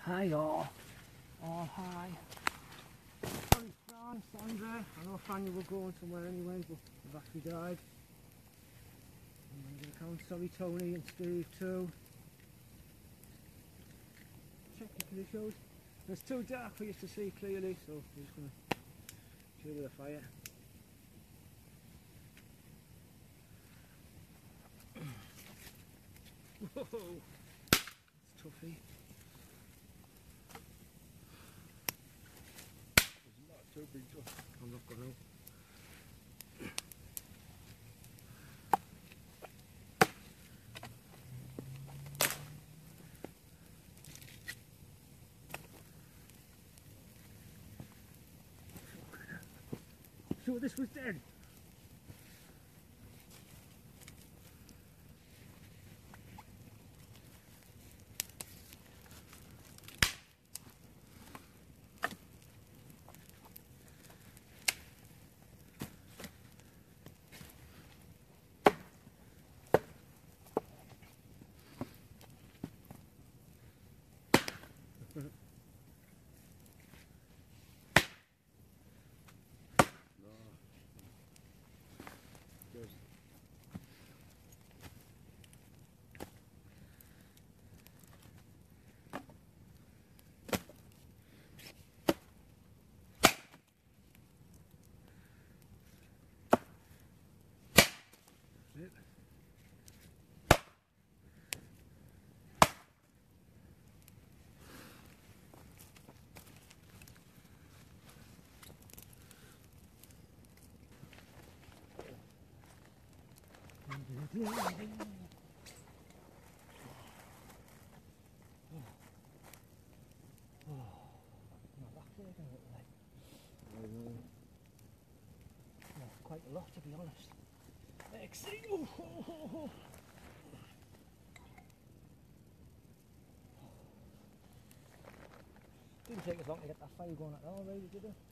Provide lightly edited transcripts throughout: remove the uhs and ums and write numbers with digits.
Hi all hi. Sorry Fran, Sandra, I know Fran you were going somewhere anyway, but you've actually died. And I'm going to count, sorry Tony and Steve too. Check your shows. It's too dark for you to see clearly, so we're just going to chill with the fire. Whoa, it's toughy. It's not too big stuff. I'm not going out. So this was dead. Quite a lot to be honest. Didn't take us long to get that fire going at all, really, did it?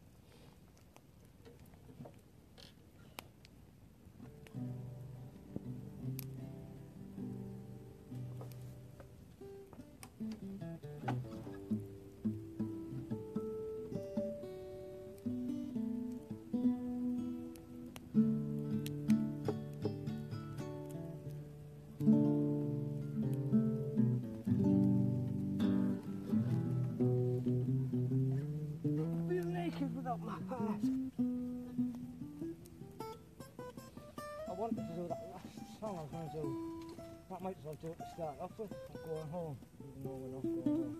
Without my heart. I wanted to do that last song I was going to do. That might as well do it to start off with. I'm going home, even though we're not going home.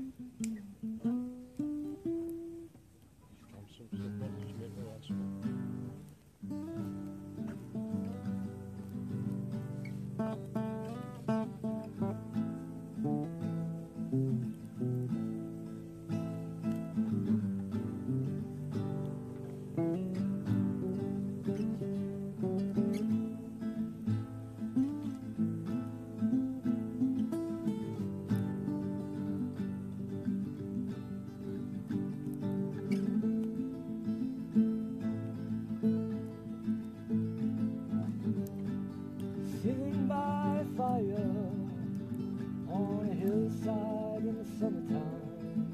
Sitting by a fire on a hillside in the summertime,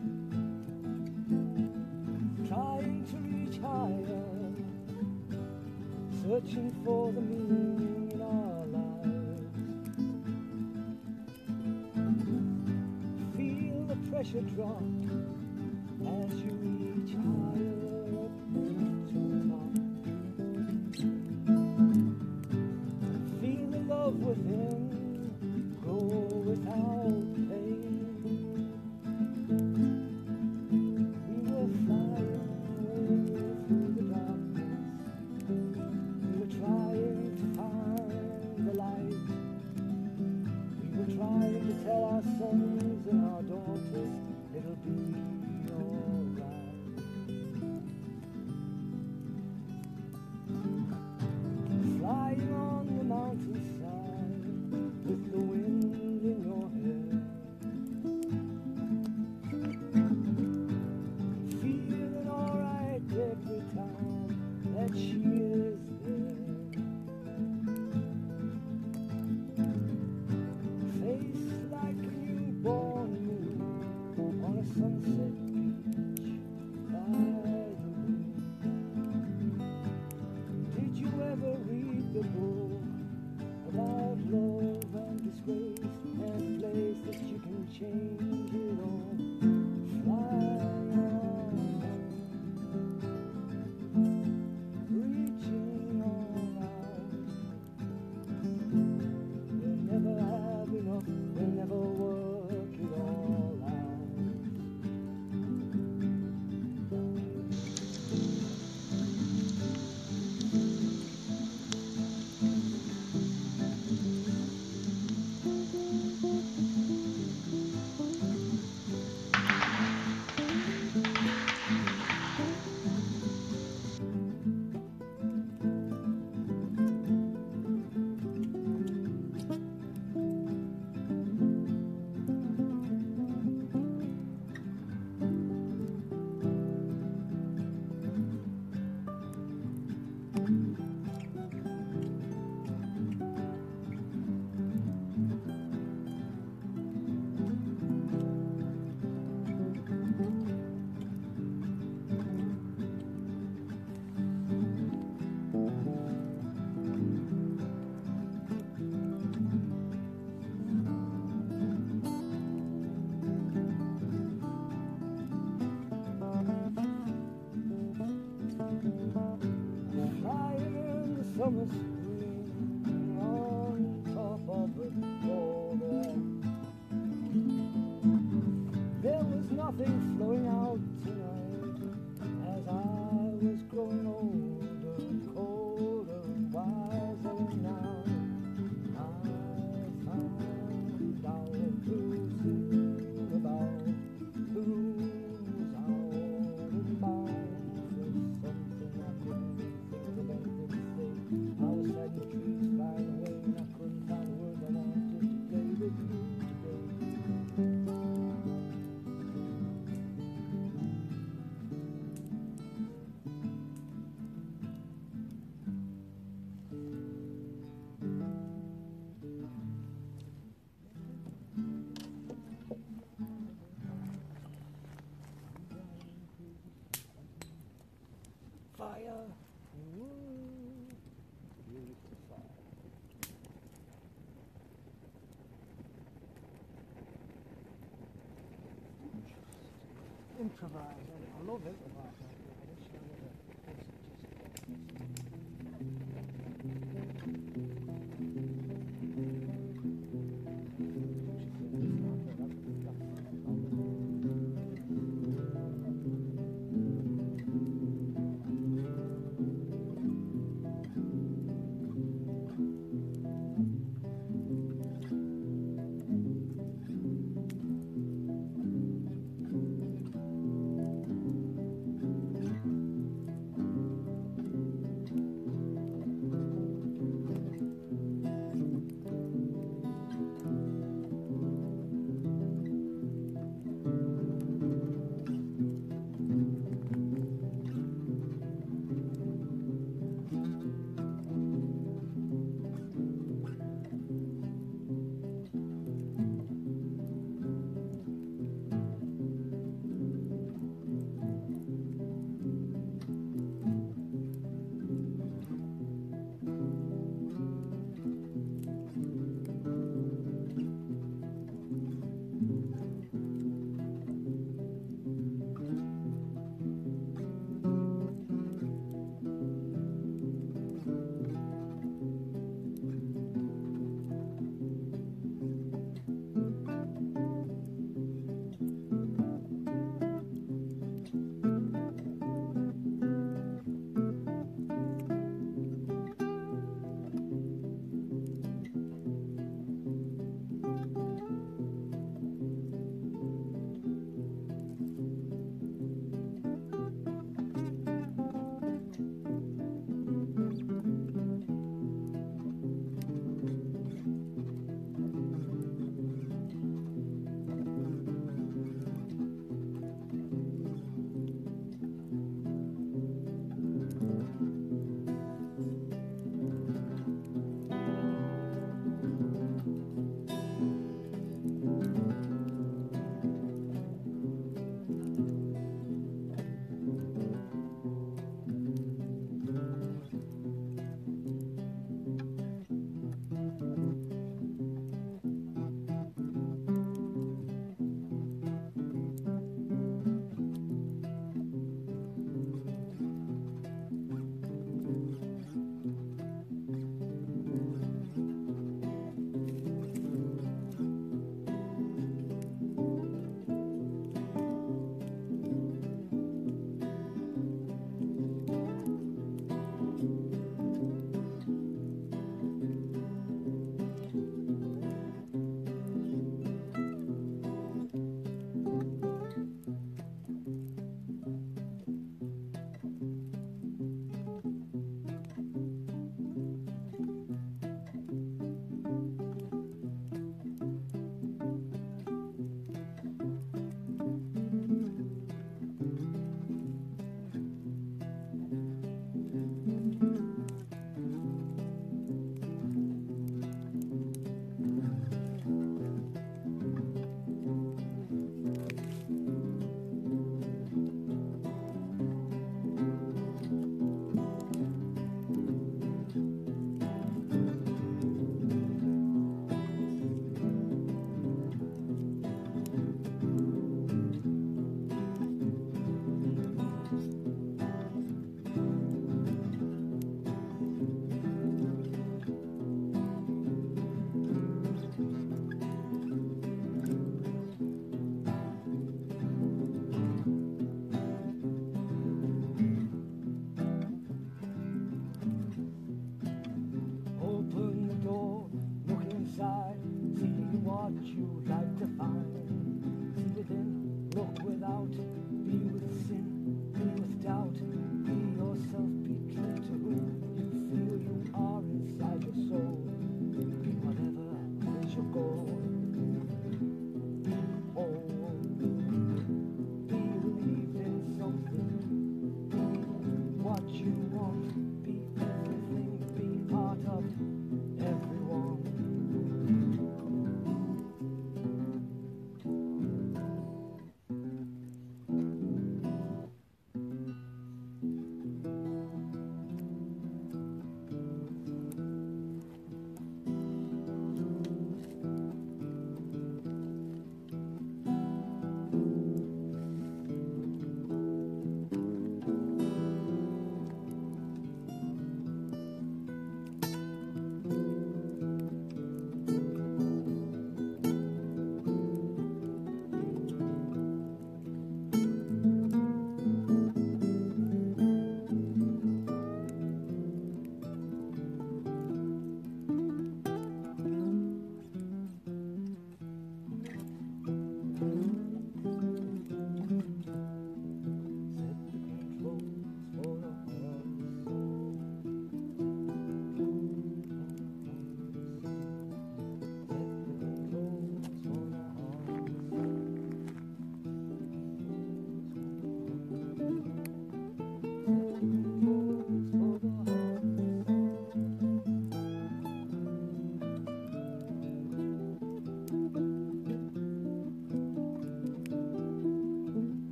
trying to reach higher, searching for the meaning in our lives. Feel the pressure drop as you reach higher up to the top. Feel the love within grow without pain. We were flying away through the darkness. We were trying to find the light. We were trying to tell our sons and our daughters it'll be alright. Flying on the mountainside, change it all. Fly on, reaching on out. We'll never have enough, we'll never work it all out. Flying the summer spring on top of the border. There was nothing flowing out tonight as I was growing older, colder, and wiser now. I found out too soon about the rules out and bounds of something I couldn't think of anything to say. I was sad the trees flying away and I couldn't find words I wanted to play with you today. Fire, ooh, beautiful fire. Improvise, I love improvising. I wish I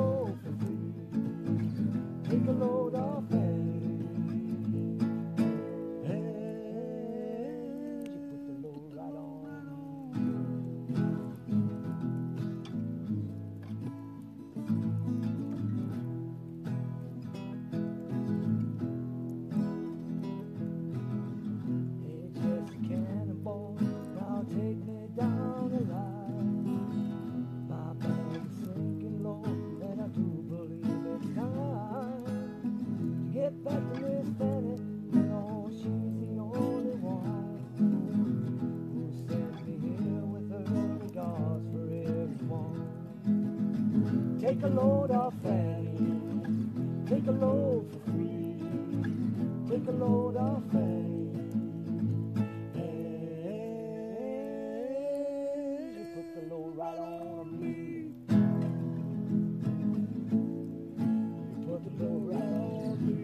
load for free. Take a load off Fanny. And you put the load right on. It's just a cannonball. Now take me down the line. My back's sinking low, and I do believe it's time to get back to Miss Fanny. You know she's the only one who sent me here with her regards for everyone. Take a load off Fanny. Take a load for free. Take a load off Fanny. And you put the load right on me. You put the load right on me.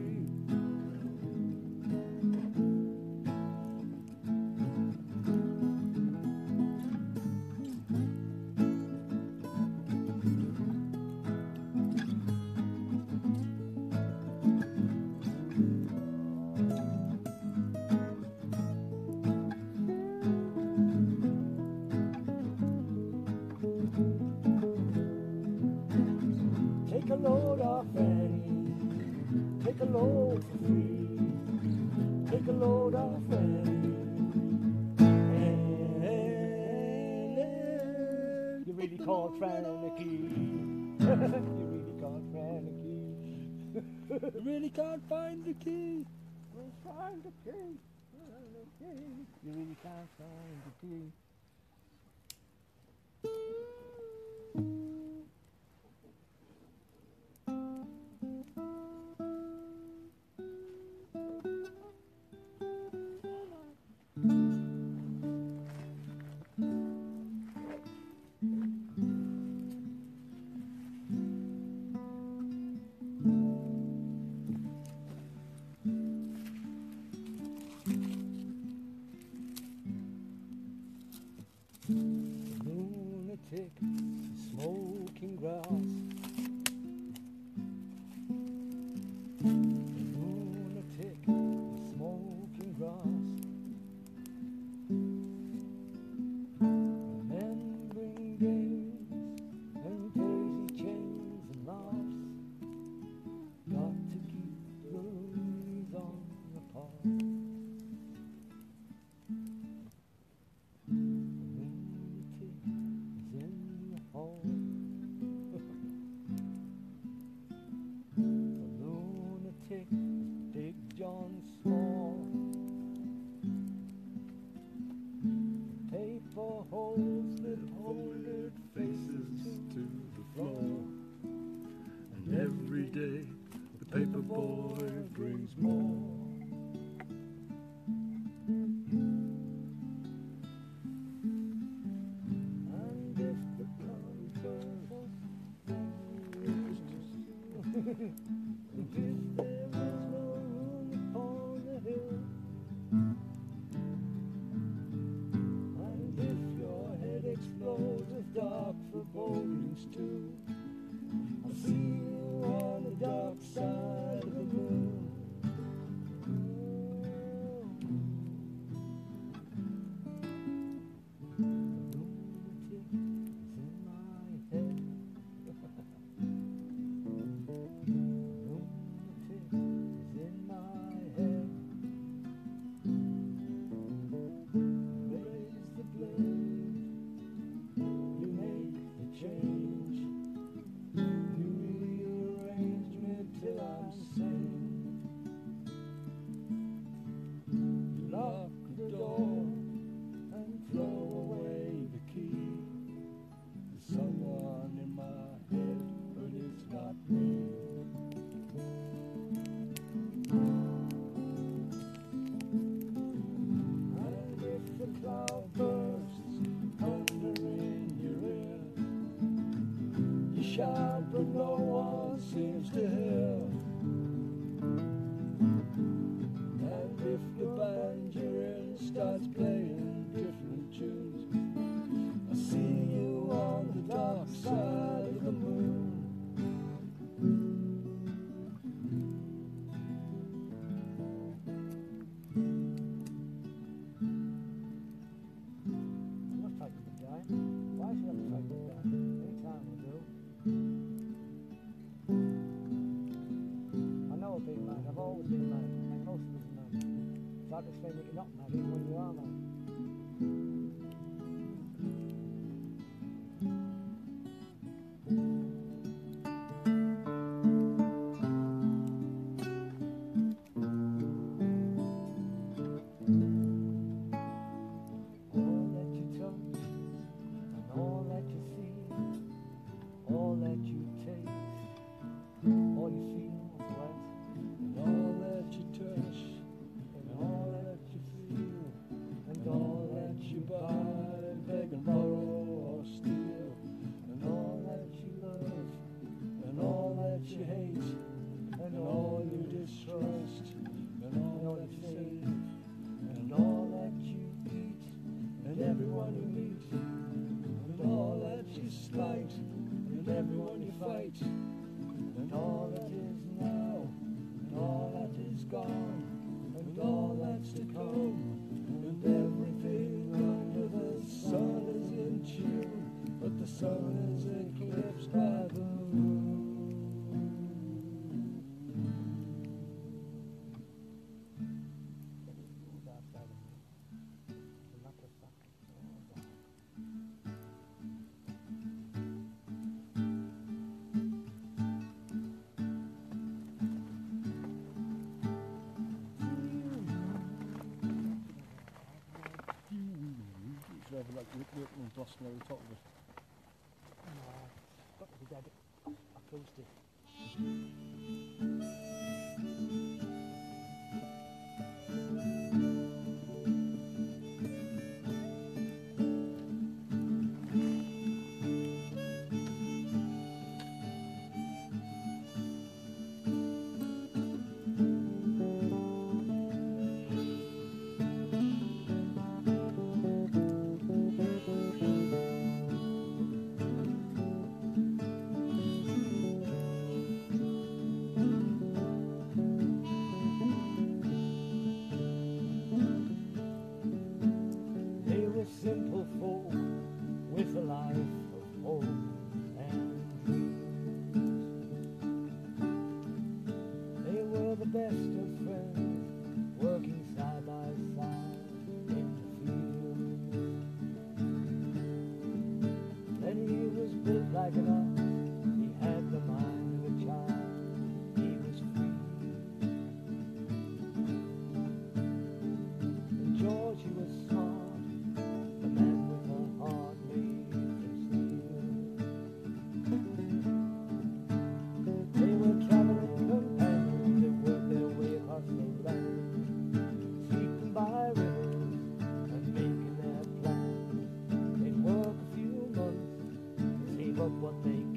Take a load off Fanny. Take a load for free. Take a load off Fanny. And you really called Frankie. You really called Frankie. You really can't find the key. We'll find the key. You really can't find the key. Lunatic, smoking grass. Lunatic, smoking grass. Remembering games and daisy chains and laughs. Got to keep the leaves on the path. Big John Small. Paper holes that holded faces to the floor. And every day the paper boy brings more. And if the converse if there was no room upon the hill, and if your head explodes with dark forebodings too, I'll see you on the dark side of the moon. The lunatic is in my head. Lunatic is in my head. Raise the blade, you make the change. hard to explain that you're not married when you are married. All that you touch and all that you see, all that you taste, all you feel sweat, And all that you touch, and all that you feel, and all that you buy, beg and borrow or steal, and all that you love, and all that you hate, and all you distrust, and all that you save, and all that you eat, and everyone you meet, and all that you slight, and everyone you fight, and all that is now, and all that is gone, and all that's to come, and everything under the sun is in tune, but the sun is eclipsed by the moon. It's rather like Whitney and Boston over the top of it. got to be dead acoustic. Simple folk with a life of hope and dreams. They were the best of friends, working side by side in the field. Then he was built like an ox, he had the mind of a child, he was free. And George, he was smart, what they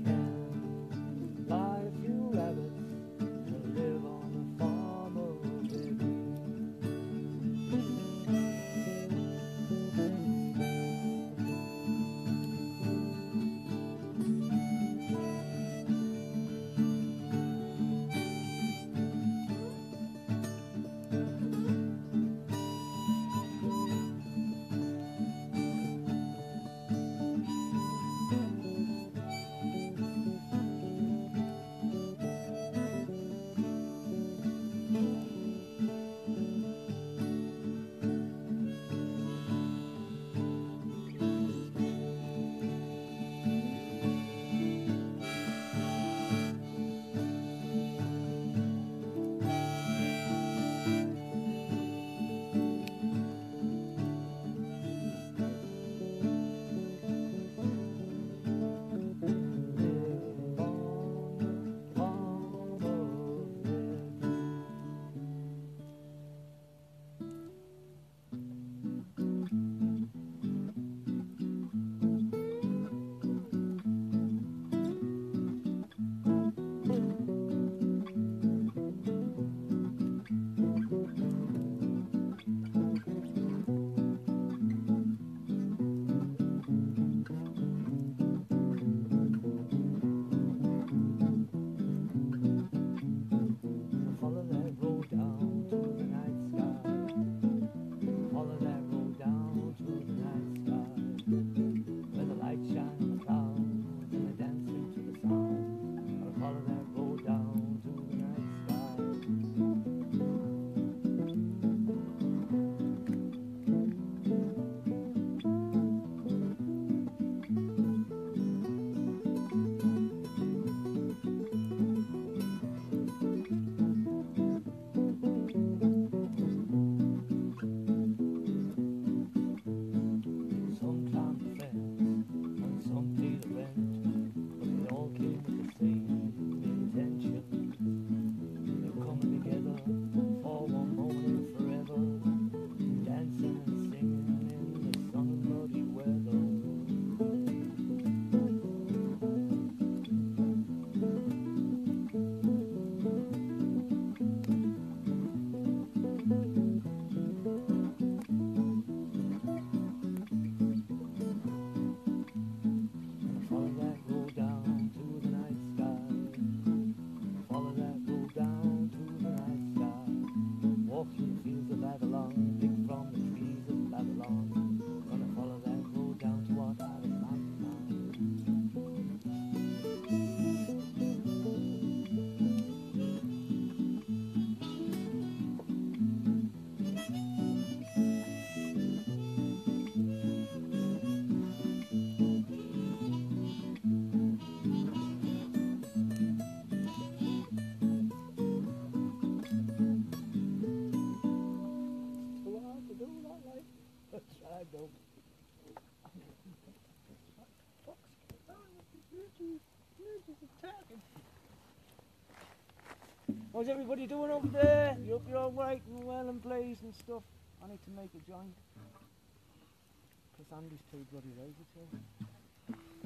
How's everybody doing over there? You hope you're all right and well and blazed and stuff. I need to make a joint. Because Andy's too bloody lazy to.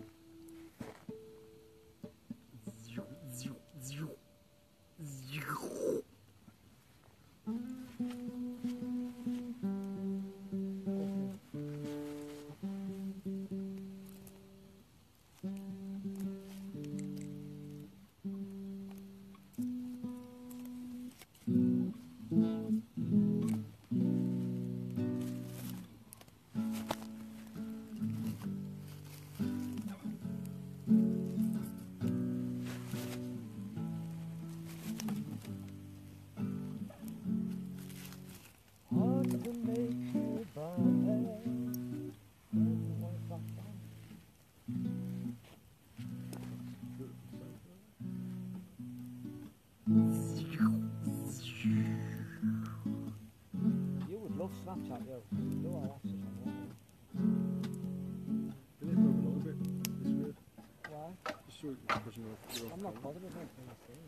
Hard to make you bypass. You would love Snapchat, yo. You are absolutely Can you move along a bit? This way. why? Just so it's pushing your I'm not bothered with anything you're saying,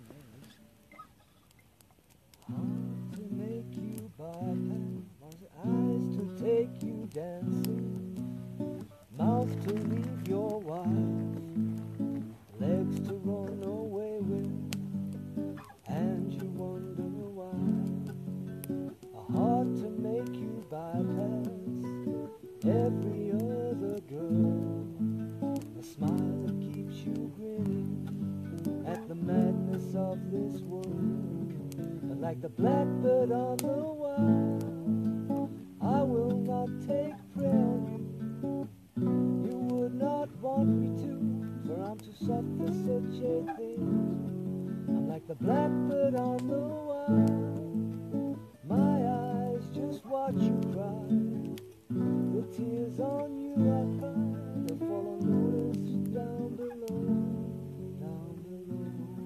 hard to make you bypass, eyes to take you dancing, mouth to leave your wife, legs to run away with, and you wonder why. A heart to make you bypass every other girl, a smile that keeps you grinning at the madness of this world. And like the blackbird on the wire, I will not take prey on you. You would not want me to, for I'm too soft for such a thing. I'm like the blackbird on the wire, my eyes just watch you cry. The tears on you I cry, they fall unnoticed down below, down below.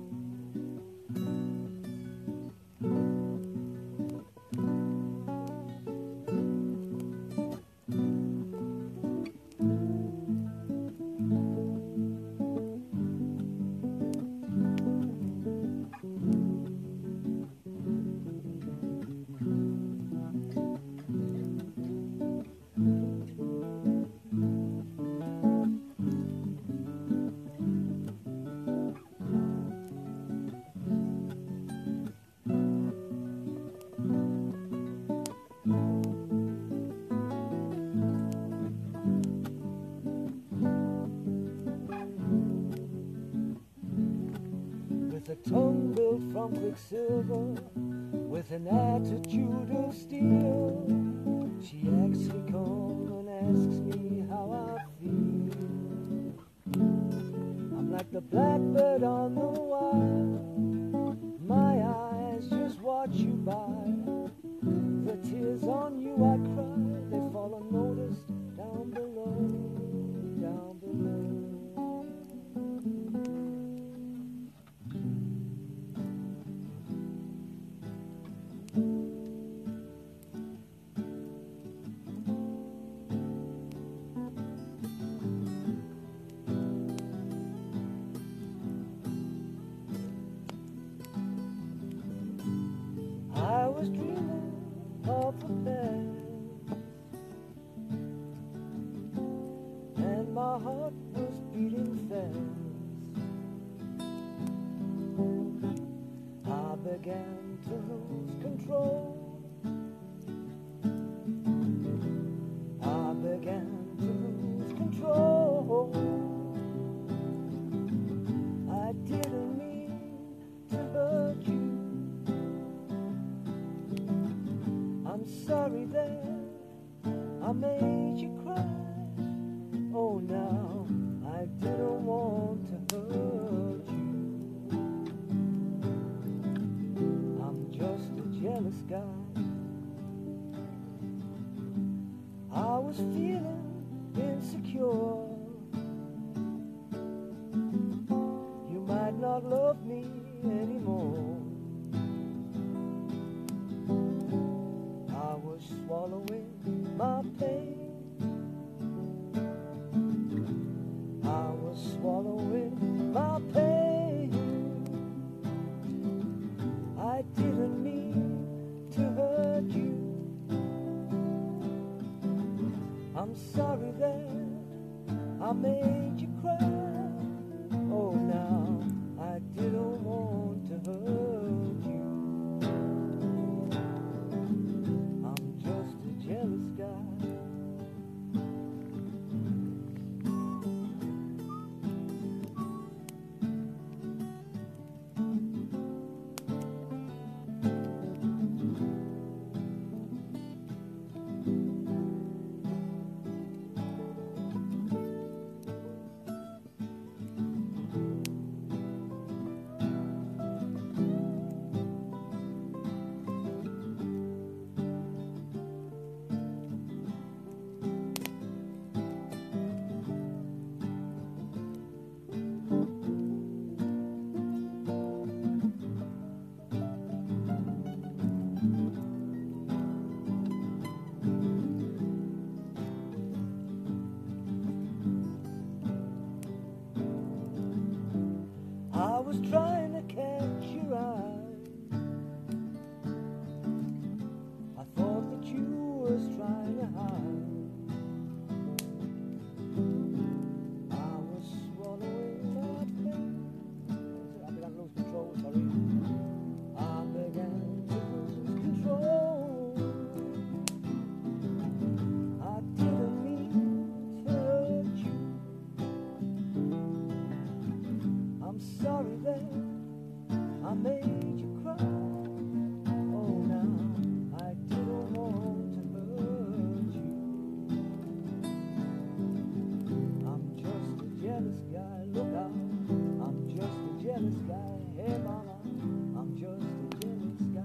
With a tongue built from quicksilver, with an attitude of steel, she actually comes and asks me how I feel. I'm like the blackbird on the wire, my eyes just watch you by. The tears on you I cry, they fall unnoticed down below, down below. I was dreaming of a man, and my heart was beating fast. I began to lose control. I began to lose control. I didn't mean to hurt you. I'm sorry that I made you cry. Oh, now I didn't want to hurt you. I'm just a jealous guy. I was feeling insecure. You might not love me anymore. I was swallowing my pain. I was swallowing my pain. I I made you cry. Oh, now I didn't want to hurt you. I'm just a jealous guy, look out. I'm just a jealous guy. Hey mama, I'm just a jealous guy.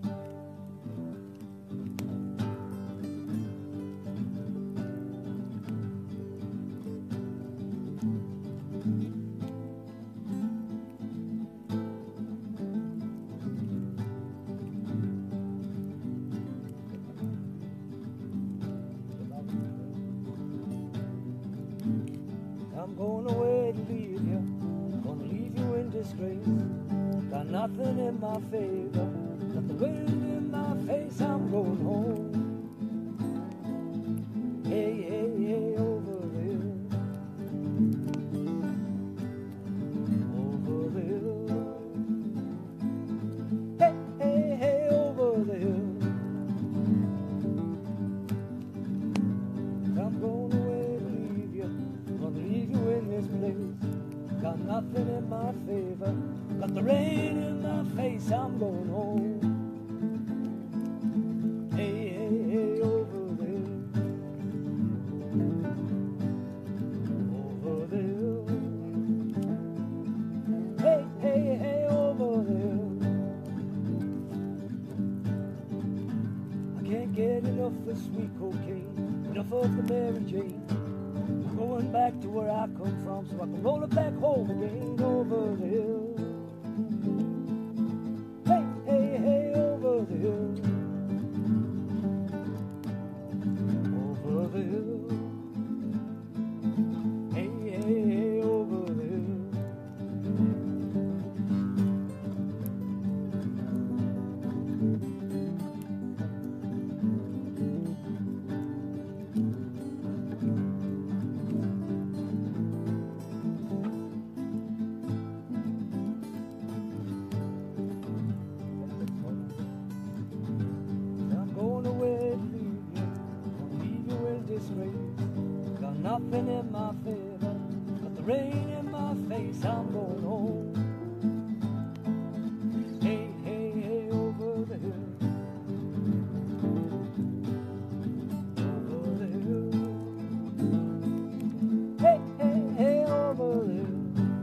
I'm going away to leave you, gonna leave you in disgrace. Got nothing in my favor, got the wind in my face. I'm going home. Hey, hey, hey, over there, over there. Hey, hey, hey, over there. I'm going away to leave you, gonna leave you in this place. Got nothing in my favor, got the rain in my face. I'm going home. Hey, hey, hey, over there, over there. Hey, hey, hey, over there. I can't get enough of sweet cocaine, enough of the Mary Jane. I'm going back to where I come from so I can roll it back home again. Over the hill. Hey, hey, hey, over the hill. Over the hill. Hey, hey, hey, over the hill. Got nothing in my favor, got the rain in my face. I'm going home. Hey, hey, hey, over the hill, over the hill. Hey, hey, hey, over the hill.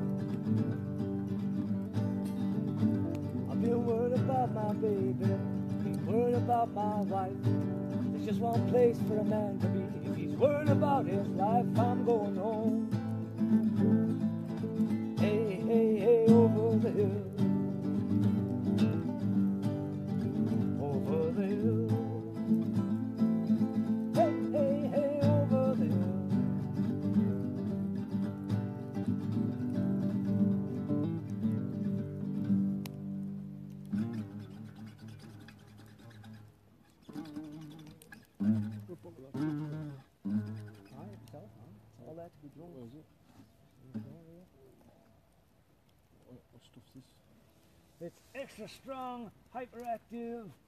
I've been worried about my baby, been worried about my wife. There's just one place for a man to be. If he's worried about his life, I'm going home. Hey, hey, hey, over the hill, over the hill. Hey, hey, hey, over the hill. All that to be drunk. What is it? What stuff's this? It's extra strong, hyperactive